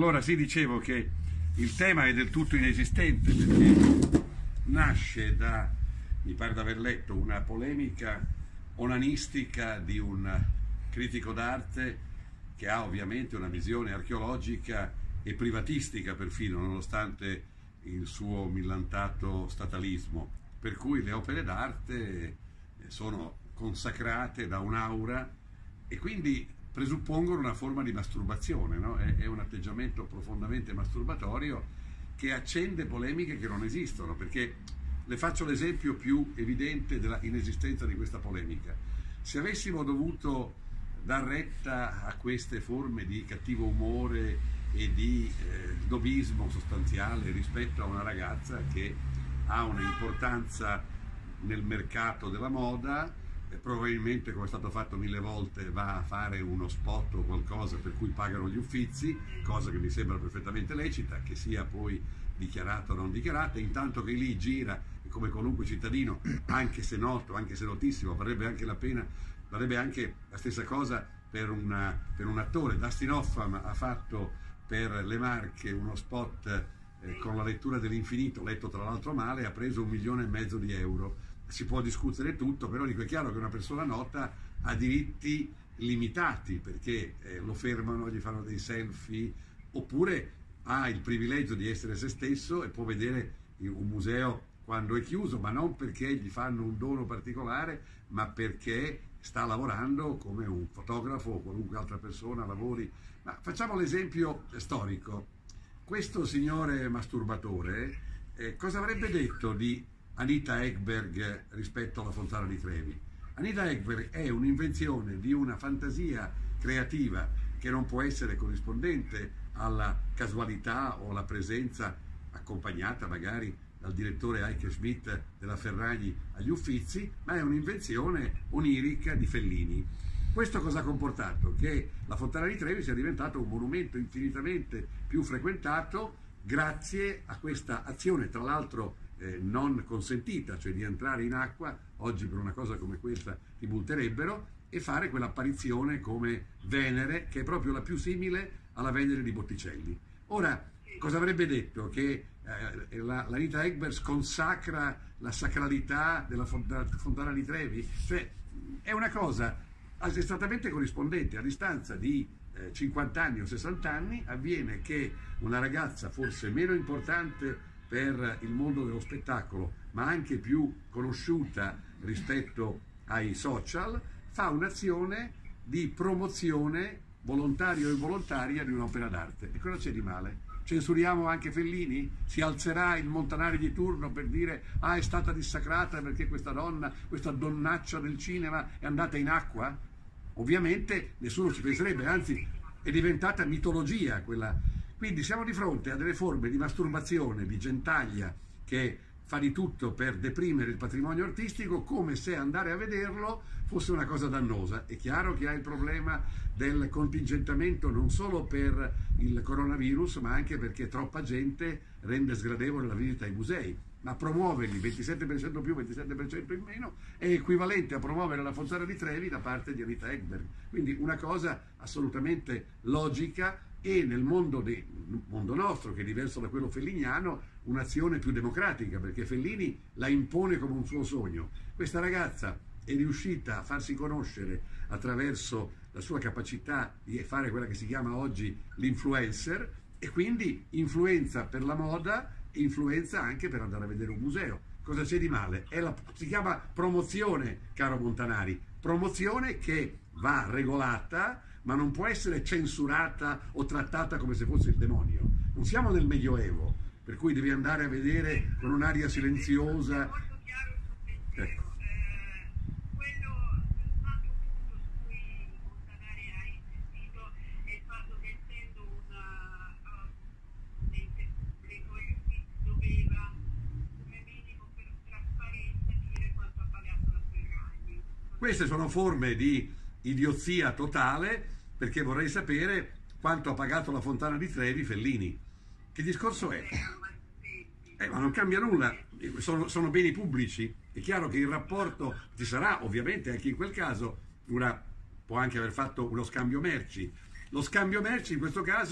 Allora sì, dicevo che il tema è del tutto inesistente perché nasce da, mi pare di aver letto, una polemica onanistica di un critico d'arte che ha ovviamente una visione archeologica e privatistica perfino, nonostante il suo millantato statalismo, per cui le opere d'arte sono consacrate da un'aura e quindi presuppongono una forma di masturbazione, no? È un atteggiamento profondamente masturbatorio che accende polemiche che non esistono, perché le faccio l'esempio più evidente della inesistenza di questa polemica. Se avessimo dovuto dar retta a queste forme di cattivo umore e di snobismo sostanziale rispetto a una ragazza che ha un'importanza nel mercato della moda, probabilmente, come è stato fatto 1000 volte, va a fare uno spot o qualcosa per cui pagano gli Uffizi, cosa che mi sembra perfettamente lecita, che sia poi dichiarata o non dichiarata, intanto che lì gira, come qualunque cittadino, anche se noto, anche se notissimo, varrebbe anche la pena, varrebbe anche la stessa cosa per un attore. Dustin Hoffman ha fatto per le Marche uno spot con la lettura dell'infinito, letto tra l'altro male, ha preso 1,5 milioni di euro. Si può discutere tutto, però dico, è chiaro che una persona nota ha diritti limitati, perché lo fermano, gli fanno dei selfie, oppure ha il privilegio di essere se stesso e può vedere un museo quando è chiuso, ma non perché gli fanno un dono particolare, ma perché sta lavorando come un fotografo o qualunque altra persona lavori. Ma facciamo l'esempio storico. Questo signore masturbatore cosa avrebbe detto di Anita Ekberg rispetto alla Fontana di Trevi? Anita Ekberg è un'invenzione di una fantasia creativa che non può essere corrispondente alla casualità o alla presenza accompagnata magari dal direttore Heike Schmidt della Ferragni agli Uffizi, ma è un'invenzione onirica di Fellini. Questo cosa ha comportato? Che la Fontana di Trevi sia diventato un monumento infinitamente più frequentato grazie a questa azione, tra l'altro non consentita, cioè di entrare in acqua. Oggi per una cosa come questa ti multerebbero, e fare quell'apparizione come Venere, che è proprio la più simile alla Venere di Botticelli. Ora, cosa avrebbe detto? Che l'Anita Ekberg consacra la sacralità della Fontana di Trevi? Cioè, è una cosa esattamente corrispondente. A distanza di 50 anni o 60 anni avviene che una ragazza forse meno importante per il mondo dello spettacolo, ma anche più conosciuta rispetto ai social, fa un'azione di promozione volontaria o involontaria di un'opera d'arte. E cosa c'è di male? Censuriamo anche Fellini? Si alzerà il Montanari di turno per dire è stata dissacrata perché questa donna, questa donnaccia del cinema è andata in acqua? Ovviamente nessuno ci penserebbe, anzi è diventata mitologia quella. Quindi siamo di fronte a delle forme di masturbazione, di gentaglia, che fa di tutto per deprimere il patrimonio artistico, come se andare a vederlo fosse una cosa dannosa. È chiaro che ha il problema del contingentamento non solo per il coronavirus, ma anche perché troppa gente rende sgradevole la visita ai musei. Ma promuoverli 27% più, 27% in meno è equivalente a promuovere la Fontana di Trevi da parte di Anita Ekberg. Quindi una cosa assolutamente logica, e nel mondo nostro, che è diverso da quello felliniano, un'azione più democratica, perché Fellini la impone come un suo sogno. Questa ragazza è riuscita a farsi conoscere attraverso la sua capacità di fare quella che si chiama oggi l'influencer, e quindi influenza per la moda, influenza anche per andare a vedere un museo. Cosa c'è di male? Si chiama promozione, caro Montanari, promozione che va regolata, ma non può essere censurata o trattata come se fosse il demonio. Non siamo nel Medioevo, per cui devi andare a vedere con un'aria silenziosa. Ecco. Quello, un altro punto su cui Montanari ha insistito è il fatto che, essendo un ente pubblico, doveva, come minimo per trasparenza, dire quanto ha pagato la Ferragni. Queste sono forme di idiozia totale, perché vorrei sapere quanto ha pagato la Fontana di Trevi Fellini. Che discorso è? Ma non cambia nulla, sono beni pubblici. È chiaro che il rapporto ci sarà, ovviamente anche in quel caso può anche aver fatto uno scambio merci. Lo scambio merci in questo caso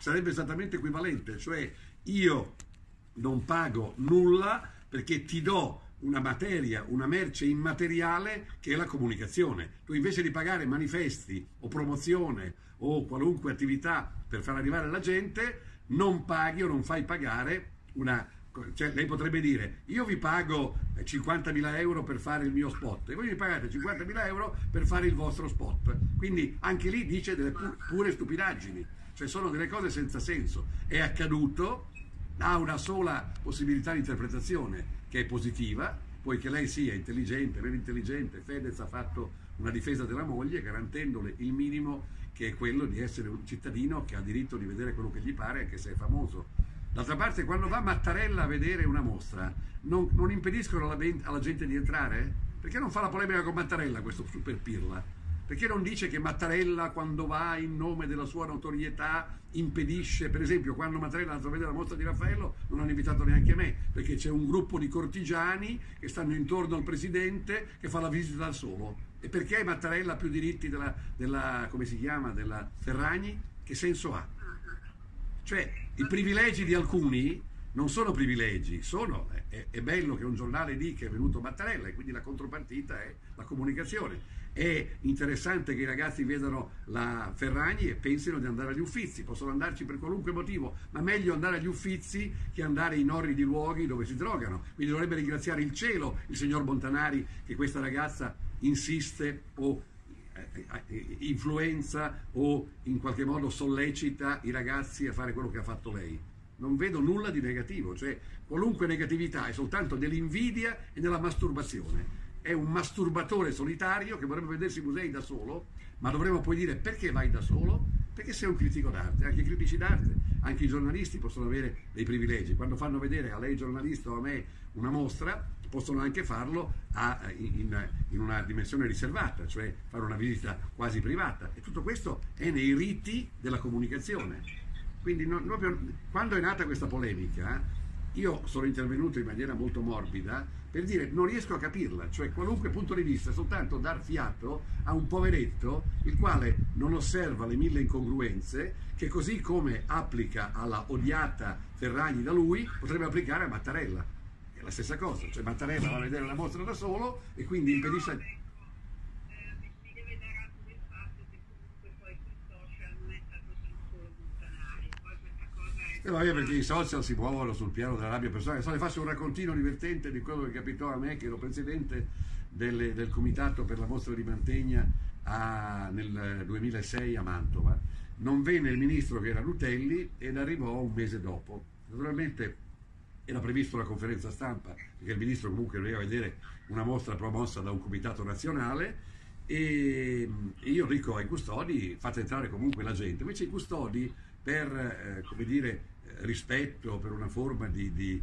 sarebbe esattamente equivalente, cioè io non pago nulla perché ti do una materia, una merce immateriale che è la comunicazione. Tu invece di pagare manifesti o promozione o qualunque attività per far arrivare alla gente, non paghi o non fai pagare una... Cioè, lei potrebbe dire, io vi pago 50.000 euro per fare il mio spot e voi mi pagate 50.000 euro per fare il vostro spot. Quindi anche lì dice delle pure stupidaggini, cioè sono delle cose senza senso. È accaduto, ha una sola possibilità di interpretazione che è positiva, poiché lei sia intelligente, meno intelligente. Fedez ha fatto una difesa della moglie garantendole il minimo, che è quello di essere un cittadino che ha diritto di vedere quello che gli pare anche se è famoso. D'altra parte, quando va Mattarella a vedere una mostra, non impediscono alla gente di entrare? Perché non fa la polemica con Mattarella, questo super pirla? Perché non dice che Mattarella, quando va in nome della sua notorietà, impedisce? Per esempio, quando Mattarella è andato a vedere la mostra di Raffaello, non hanno invitato neanche me, perché c'è un gruppo di cortigiani che stanno intorno al presidente che fa la visita al solo. E perché Mattarella ha più diritti della come si chiama, della Ferragni? Che senso ha? Cioè, i privilegi di alcuni non sono privilegi, è bello che un giornale dica che è venuto Mattarella e quindi la contropartita è la comunicazione. È interessante che i ragazzi vedano la Ferragni e pensino di andare agli Uffizi, possono andarci per qualunque motivo, ma meglio andare agli Uffizi che andare in orridi luoghi dove si drogano. Quindi dovrebbe ringraziare il cielo il signor Montanari che questa ragazza insiste o influenza o in qualche modo sollecita i ragazzi a fare quello che ha fatto lei. Non vedo nulla di negativo, cioè qualunque negatività è soltanto dell'invidia e della masturbazione. È un masturbatore solitario che vorrebbe vedersi i musei da solo, ma dovremmo poi dire: perché vai da solo? Perché sei un critico d'arte. Anche i critici d'arte, anche i giornalisti possono avere dei privilegi. Quando fanno vedere a lei giornalista o a me una mostra, possono anche farlo in una dimensione riservata, cioè fare una visita quasi privata. E tutto questo è nei riti della comunicazione. Quindi quando è nata questa polemica, io sono intervenuto in maniera molto morbida per dire: non riesco a capirla, cioè qualunque punto di vista è soltanto dar fiato a un poveretto il quale non osserva le 1000 incongruenze che, così come applica alla odiata Ferragni da lui, potrebbe applicare a Mattarella. È la stessa cosa, cioè Mattarella va a vedere la mostra da solo e quindi impedisce... Mi deve dare atto del fatto che comunque poi sui social non è stato solo Montanari, poi questa cosa è... vabbè, perché i social si muovono sul piano della rabbia personale. Adesso le faccio un raccontino divertente di quello che capitò a me, che ero presidente del comitato per la mostra di Mantegna nel 2006 a Mantova. Non venne il ministro, che era Rutelli, ed arrivò un mese dopo. Naturalmente era previsto la conferenza stampa, perché il ministro comunque doveva vedere una mostra promossa da un comitato nazionale, e io dico ai custodi: fate entrare comunque la gente. Invece i custodi, per come dire, rispetto, per una forma di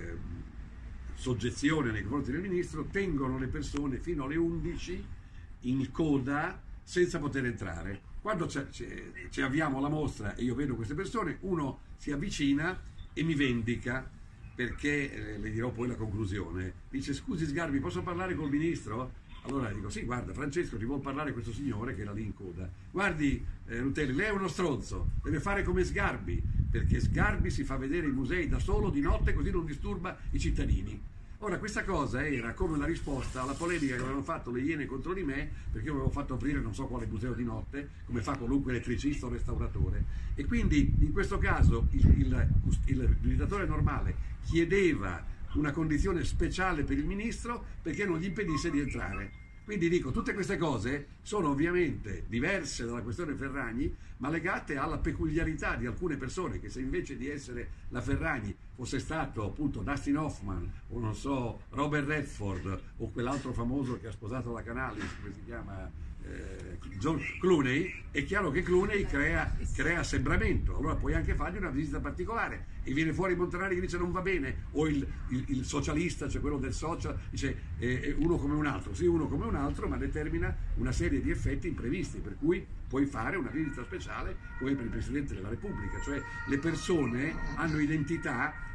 soggezione nei confronti del ministro, tengono le persone fino alle 11 in coda senza poter entrare. Quando ci avviamo la mostra e io vedo queste persone, uno si avvicina e mi vendica, perché le dirò poi la conclusione. Dice: scusi Sgarbi, posso parlare col ministro? Allora dico: sì, guarda Francesco, ti vuol parlare questo signore che era lì in coda. Guardi Rutelli, lei è uno stronzo, deve fare come Sgarbi, perché Sgarbi si fa vedere i musei da solo di notte, così non disturba i cittadini. Ora, questa cosa era come una risposta alla polemica che avevano fatto le Iene contro di me, perché io avevo fatto aprire non so quale museo di notte, come fa qualunque elettricista o restauratore. E quindi in questo caso il visitatore normale chiedeva una condizione speciale per il ministro perché non gli impedisse di entrare. Quindi dico, tutte queste cose sono ovviamente diverse dalla questione Ferragni, ma legate alla peculiarità di alcune persone, che se invece di essere la Ferragni fosse stato appunto Dustin Hoffman o non so Robert Redford o quell'altro famoso che ha sposato la Canalis, come si chiama, John Clooney, è chiaro che Clooney crea assembramento. Allora puoi anche fargli una visita particolare e viene fuori Montanari che dice non va bene, o il socialista, cioè quello del social, dice uno come un altro. Sì, uno come un altro, ma determina una serie di effetti imprevisti, per cui puoi fare una visita speciale come per il Presidente della Repubblica. Cioè le persone hanno identità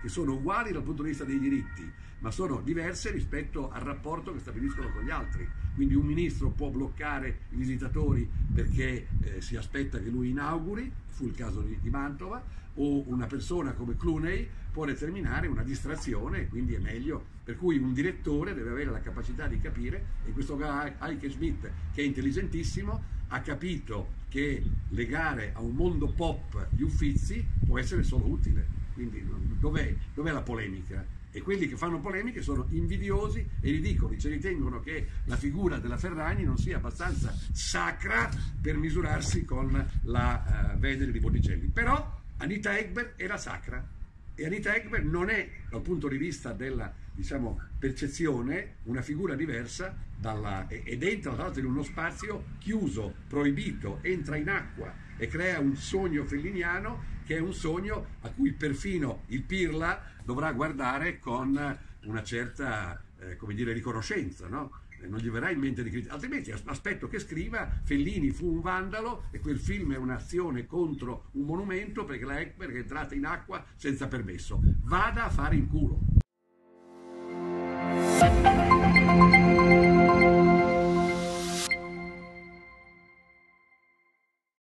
che sono uguali dal punto di vista dei diritti, ma sono diverse rispetto al rapporto che stabiliscono con gli altri. Quindi un ministro può bloccare i visitatori perché si aspetta che lui inauguri, fu il caso di Mantova, o una persona come Clooney può determinare una distrazione, quindi è meglio. Per cui un direttore deve avere la capacità di capire, e questo Heike Schmidt, che è intelligentissimo, ha capito che legare a un mondo pop gli Uffizi può essere solo utile. Quindi dov'è la polemica? E quelli che fanno polemiche sono invidiosi e ridicoli, cioè ritengono che la figura della Ferragni non sia abbastanza sacra per misurarsi con la Venere di Botticelli. Però Anita Ekberg era sacra, e Anita Ekberg non è, dal punto di vista della, diciamo, percezione, una figura diversa ed entra tra l'altro in uno spazio chiuso, proibito, entra in acqua e crea un sogno felliniano, che è un sogno a cui perfino il Pirla dovrà guardare con una certa come dire, riconoscenza, no? Non gli verrà in mente di criticare, altrimenti aspetto che scriva Fellini fu un vandalo e quel film è un'azione contro un monumento perché la Ekberg è entrata in acqua senza permesso. Vada a fare in culo.